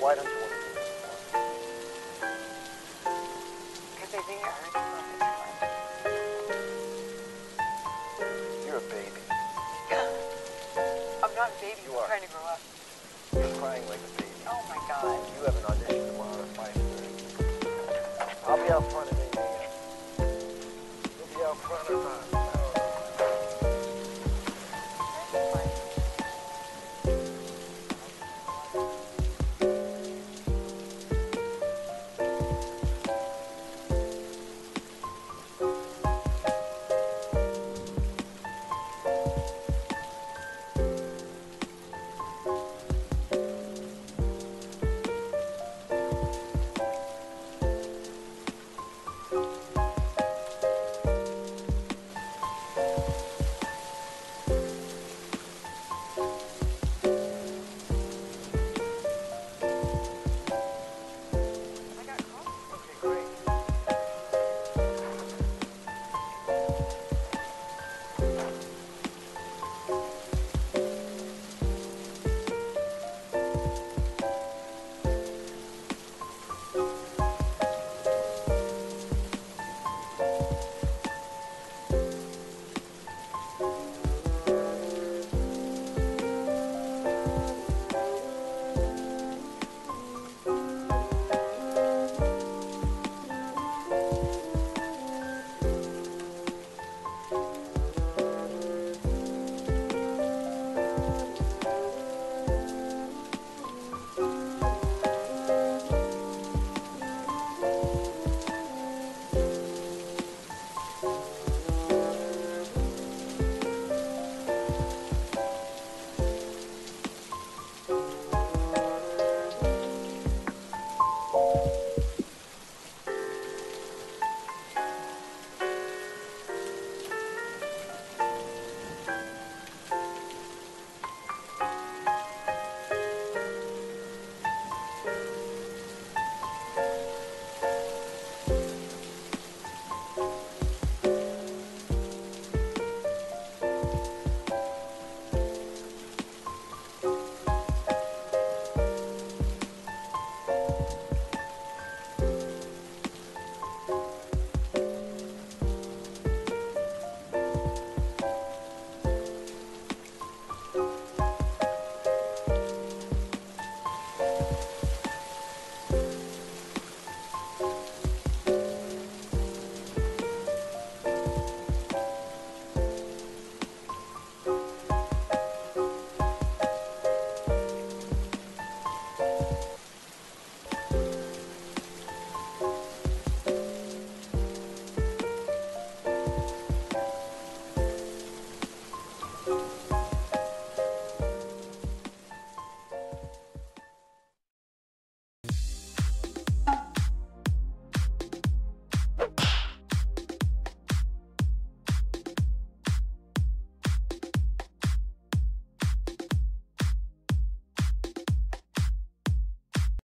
Why don't you want to do this for? Because I think I heard you love it too You're a baby. much. I'm not a baby. You I'm are. trying to grow up. You're crying like a baby. Oh my God. You have an audition tomorrow at 5:30. I'll be out front.